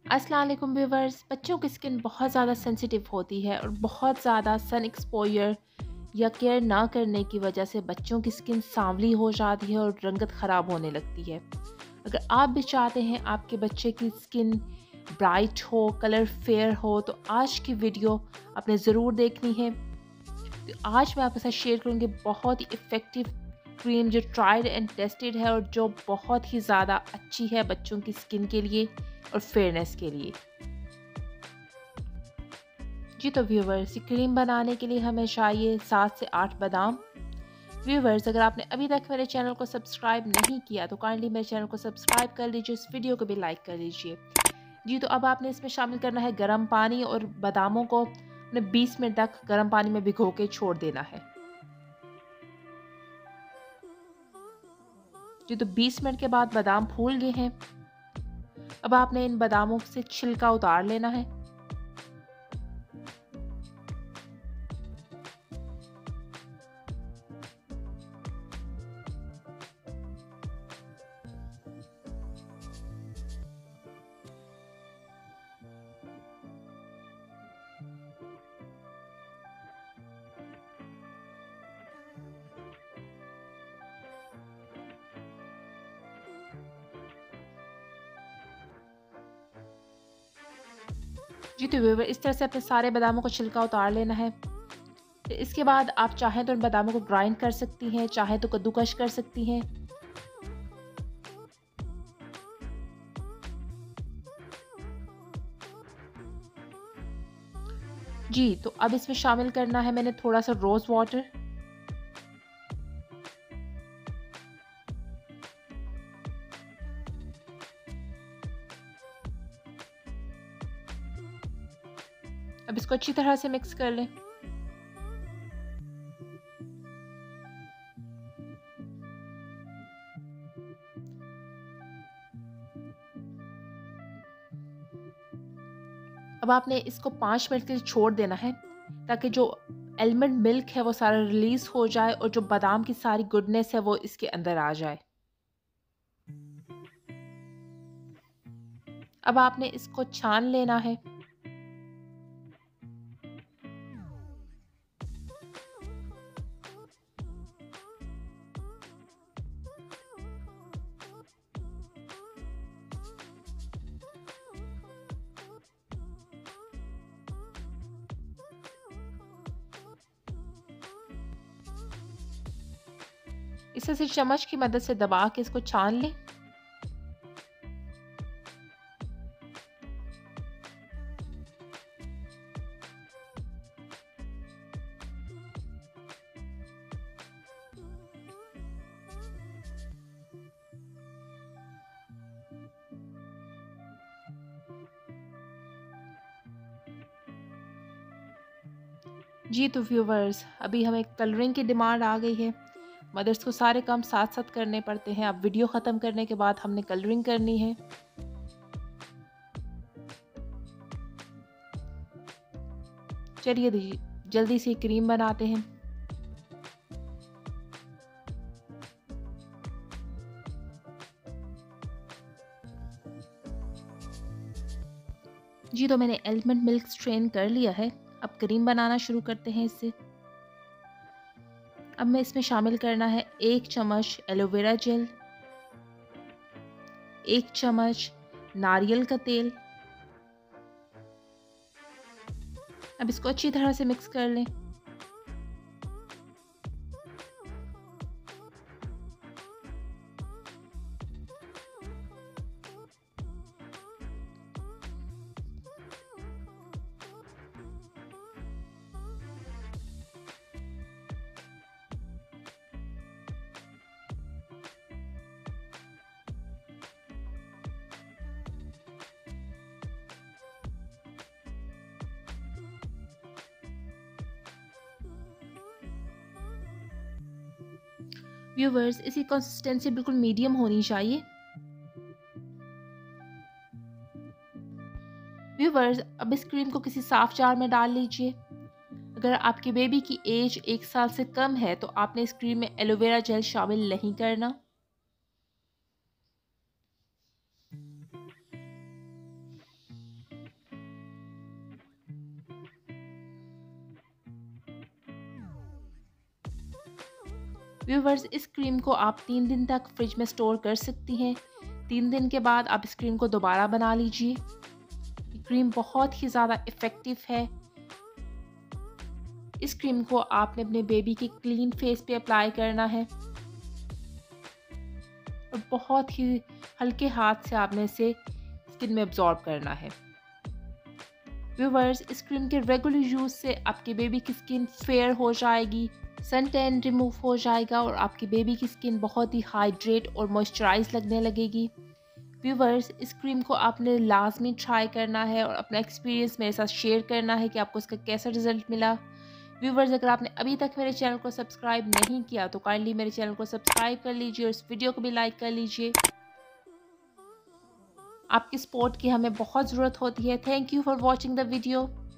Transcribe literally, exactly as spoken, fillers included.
अस्सलाम वालेकुम व्यूवर्स। बच्चों की स्किन बहुत ज़्यादा सेंसिटिव होती है और बहुत ज़्यादा सन एक्सपोजर या केयर ना करने की वजह से बच्चों की स्किन सांवली हो जाती है और रंगत ख़राब होने लगती है। अगर आप भी चाहते हैं आपके बच्चे की स्किन ब्राइट हो, कलर फेयर हो, तो आज की वीडियो आपने ज़रूर देखनी है। तो आज मैं आपके साथ शेयर करूँगी बहुत ही इफ़ेक्टिव क्रीम जो ट्राइड एंड टेस्टेड है और जो बहुत ही ज़्यादा अच्छी है बच्चों की स्किन के लिए और फेयरनेस के लिए। जी तो व्यूवर्स, ये क्रीम बनाने के लिए हमें चाहिए सात से आठ बादाम। व्यूवर्स, अगर आपने अभी तक मेरे चैनल को सब्सक्राइब नहीं किया तो काइंडली मेरे चैनल को सब्सक्राइब कर लीजिए, इस वीडियो को भी लाइक कर लीजिए। जी तो अब आपने इसमें शामिल करना है गर्म पानी और बादामों को अपने बीस मिनट तक गर्म पानी में भिगो के छोड़ देना है। जी तो बीस मिनट के बाद बादाम फूल गए हैं। अब आपने इन बादामों से छिलका उतार लेना है। जी तो व्यूवर, इस तरह से अपने सारे बादामों को छिलका उतार लेना है। तो इसके बाद आप चाहें तो इन बादामों को ग्राइंड कर सकती हैं, चाहें तो कद्दूकश कर सकती हैं। जी तो अब इसमें शामिल करना है मैंने थोड़ा सा रोज़ वाटर। अब इसको अच्छी तरह से मिक्स कर लें। अब आपने इसको पाँच मिनट के लिए छोड़ देना है ताकि जो एलमंड मिल्क है वो सारा रिलीज हो जाए और जो बादाम की सारी गुडनेस है वो इसके अंदर आ जाए। अब आपने इसको छान लेना है। इसे सिर्फ चम्मच की मदद से दबा के इसको छान लें। जी तो व्यूवर्स, अभी हमें कलरिंग की डिमांड आ गई है। मदर्स को सारे काम साथ साथ करने पड़ते हैं। अब वीडियो ख़त्म करने के बाद हमने कलरिंग करनी है। चलिए जल्दी से क्रीम बनाते हैं। जी तो मैंने एलमंड मिल्क स्ट्रेन कर लिया है। अब क्रीम बनाना शुरू करते हैं इससे। अब मैं इसमें शामिल करना है एक चम्मच एलोवेरा जेल, एक चम्मच नारियल का तेल। अब इसको अच्छी तरह से मिक्स कर लें। व्यूवर्स, इसकी कंसिस्टेंसी बिल्कुल मीडियम होनी चाहिए। व्यूवर्स, अब इस क्रीम को किसी साफ जार में डाल लीजिए। अगर आपकी बेबी की एज एक साल से कम है तो आपने इस क्रीम में एलोवेरा जेल शामिल नहीं करना। व्यूवर्स, इस क्रीम को आप तीन दिन तक फ्रिज में स्टोर कर सकती हैं। तीन दिन के बाद आप इस क्रीम को दोबारा बना लीजिए। ये क्रीम बहुत ही ज़्यादा इफ़ेक्टिव है। इस क्रीम को आपने अपने बेबी के क्लीन फेस पे अप्लाई करना है और बहुत ही हल्के हाथ से आपने इसे स्किन में अब्जॉर्ब करना है। व्यूवर्स, इस क्रीम के रेगुलर यूज़ से आपके बेबी की स्किन फेयर हो जाएगी, सन टैन रिमूव हो जाएगा और आपकी बेबी की स्किन बहुत ही हाइड्रेट और मॉइस्चराइज लगने लगेगी। व्यूवर्स, इस क्रीम को आपने लाजमी ट्राई करना है और अपना एक्सपीरियंस मेरे साथ शेयर करना है कि आपको इसका कैसा रिजल्ट मिला। व्यूवर्स, अगर आपने अभी तक मेरे चैनल को सब्सक्राइब नहीं किया तो काइंडली मेरे चैनल को सब्सक्राइब कर लीजिए और इस वीडियो को भी लाइक कर लीजिए। आपकी सपोर्ट की हमें बहुत ज़रूरत होती है। Thank you for watching the video.